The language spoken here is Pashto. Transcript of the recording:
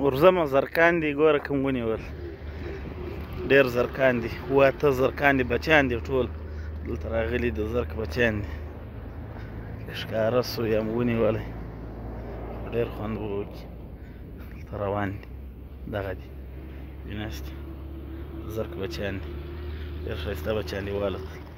ورځمه زرکان دي ګوره کوم ونیول ډېر زرکان دي 7 زرکان دي بچیان دي ټول دلته راغلي د زرک بچیان دي ښکاره سو یم ونیولی ډېر خوند به وکړي دلته روان دي دغه دي بیناست زرک بچیان دي ډېر ښایسته بچیان دي والوتل